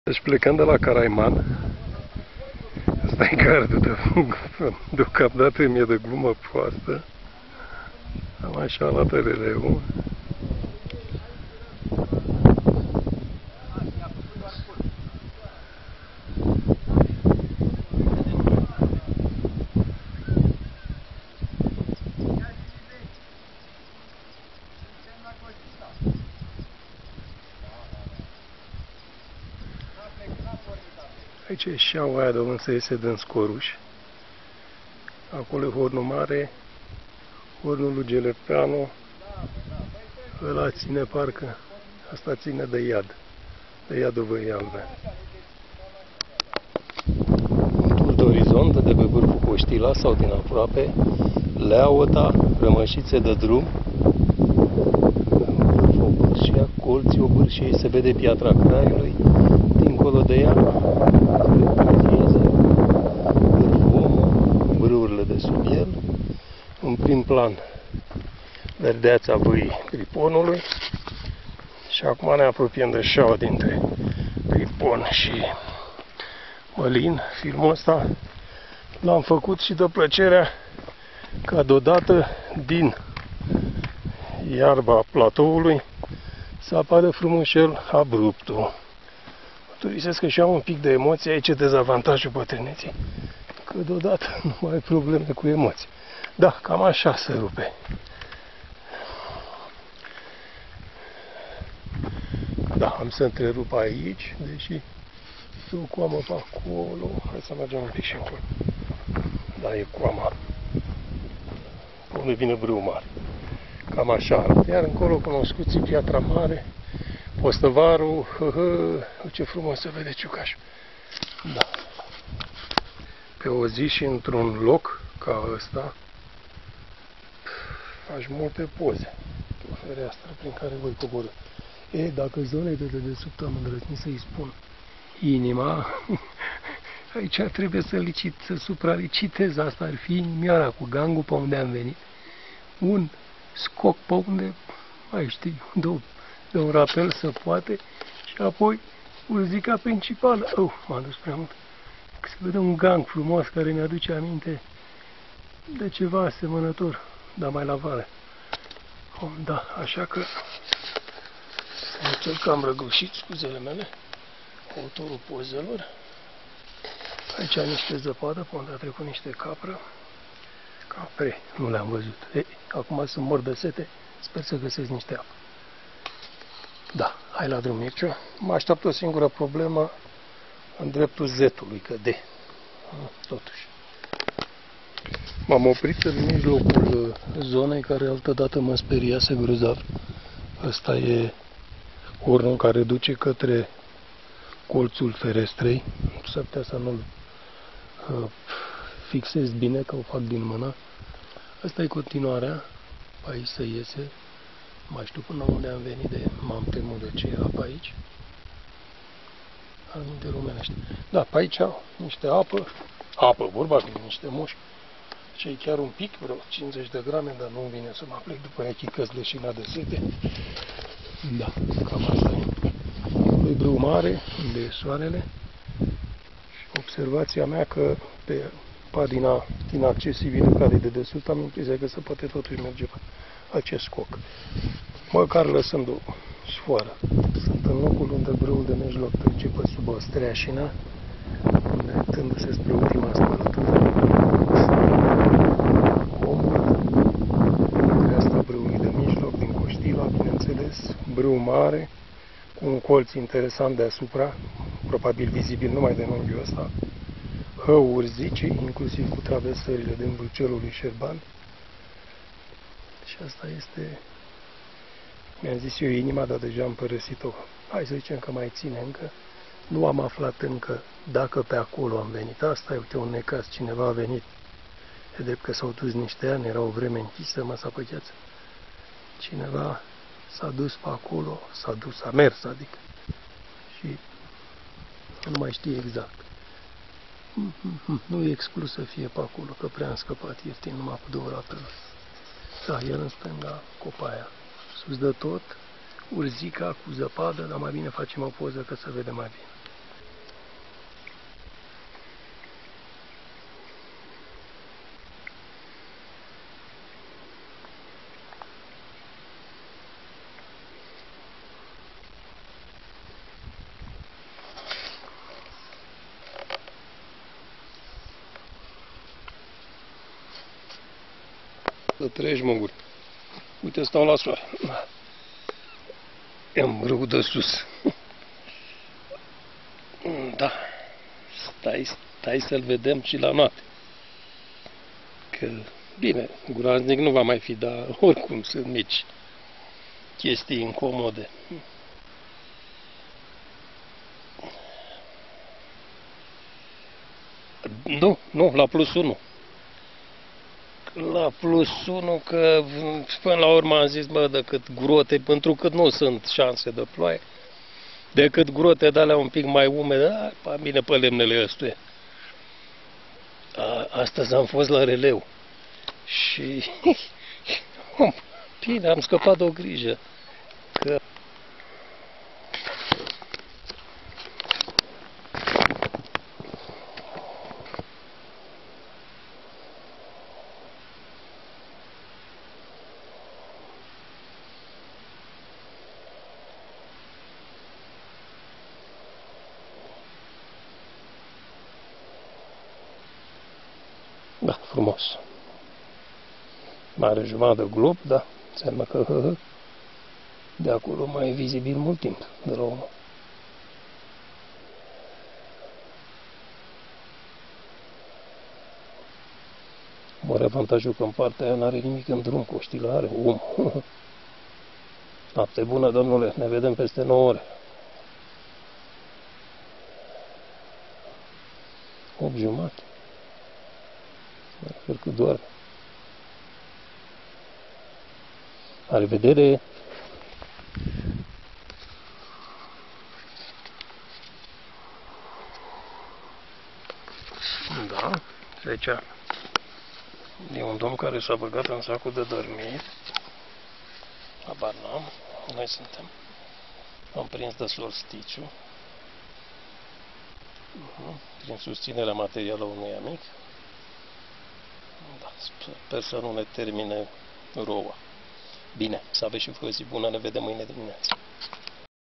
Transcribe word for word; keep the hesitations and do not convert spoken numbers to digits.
Deci plecând de la Caraiman, ăsta e gardul de deocamdată mi-e de glumă proastă. Am așa la releu. Aici e șaua aia de unde se iese din Scoruș. Acolo e hornul mare, hornul lui Gelepeanu. Ăla ține parcă, asta ține de iad, de iadul Văii Albe. Punctul de orizont de pe vârful Coștila sau din aproape, Leaota, rămășițe de drum, vârful Obârșia, colții Obârșiei, se vede Piatra Craiului, dincolo de ea, brâurile de sub el, în prim plan verdeața Văii Priponului și acum ne apropiem de șaua dintre Pripon și Mălin. Filmul ăsta l-am făcut și de plăcerea ca deodată din iarba platoului să apară frumușel abruptul. Mărturisesc că și am un pic de emoție, aici e dezavantajul bătrâneții, că deodată nu mai ai probleme cu emoții. Da, cam așa se rupe. Da, am să întrerup aici, deși e o coamă pe acolo. Hai să mergem un pic și încolo. Da, e coama. Pe unde vine brâu mare. Cam așa. Iar încolo cunoscuți Piatra Mare, Postăvarul, hă, hă, ce frumos se vede Ciucaș. Da. Pe o zi și într-un loc ca ăsta faci multe poze. O fereastră prin care voi coborî. E, dacă zonele de dedesubt am îndrăznit să-i spun inima, aici trebuie să licit, să supralicitez. Asta ar fi inimioara cu gangul pe unde am venit. Un scoc pe unde, mai știi, de, de un rapel să poate și apoi urzica principală. Oh, m-a dus prea mult. Se vede un gang frumos care mi-aduce aminte de ceva asemănător, dar mai la vale. Oh, da, așa că cel că am răgușit, scuzele mele, autorul pozelor. Aici am niște zăpadă, pe unde a trecut niște capră. Capre, nu le-am văzut. Ei, acum sunt mor de sete, sper să găsesc niște apă. Da, hai la drum, Mircea. Mă așteaptă o singură problemă în dreptul zetului, că de. Totuși. M-am oprit în mijlocul zonei care altădată mă speriase grozav. Ăsta e hornul care duce către colțul ferestrei. S-ar putea să nu-l uh, fixez bine, că o fac din mână. Asta e continuarea. Aici se iese. Mai știu până unde am venit, de m-am temut de ce e apă aici. Anumite rumenește. Da, pe aici au niște apă. Apă, vorba de niște mușchi. Și e chiar un pic, vreo cincizeci de grame, dar nu vine să mă plec după echicăs leșina de sete. Da, cam asta e. E brâu mare, unde e soarele. Și observația mea că pe padina inaccesibilă care e de desubt, am impresia că se poate totuși merge pe acest scoc. Măcar lăsând o sfoară. Sunt în locul unde brâul de mijloc trece pe sub o streașină, unde tându-se spre ultima spălătură, de asta brâului de mijloc, din Coștila, bineînțeles, brâu mare, cu un colț interesant deasupra, probabil vizibil numai de unghiul ăsta, hău urzice, inclusiv cu traversările din Vâlcerul lui Șerban. Și asta este, mi-am zis eu, inima, dar deja am părăsit-o. Hai să zicem că mai ține încă. Nu am aflat încă dacă pe acolo am venit. Asta e, uite, un necaz. Cineva a venit. E drept că s-au dus niște ani, era o vreme închisă măsa pe gheață. Cineva s-a dus pe acolo, s-a dus, a mers, adică. Și nu mai știe exact. Nu e exclus să fie pe acolo, că prea am scăpat ieftin numai cu două rapeluri. Da, el în stânga, copaia. Sus de tot, urzica cu zăpadă, dar mai bine facem o poză că se vede mai bine. Să treci, măguri. Uite, stau la soare. Am râu de sus. Da. Stai, stai să-l vedem și la noapte. Că, bine, groaznic nu va mai fi, dar oricum sunt mici chestii incomode. Nu, nu, la plus unu. La plus unu, că până la urmă am zis, bă, decât grote, pentru că nu sunt șanse de ploaie, decât grote de alea un pic mai umede, a, bine pe lemnele ăstuia. A, astăzi am fost la releu și bine, am scăpat de o grijă. Că da, frumos. Mare jumătate de glob, da, înseamnă că hă, hă, de acolo mai e vizibil mult timp de la omul. Mare avantajul că în partea aia n-are nimic în drum, cu știla are om. Noapte bună, domnule, ne vedem peste nouă ore. opt jumate. Sper că doarme. La revedere! Da, deci e un domn care s-a băgat în sacul de dormit. Habar n-am, noi suntem. Am prins de solsticiu. Uh-huh. Prin susținerea materială unui amic. Da, sper să nu ne termine roua. Bine, să aveți și voi o zi bună, ne vedem mâine dimineață.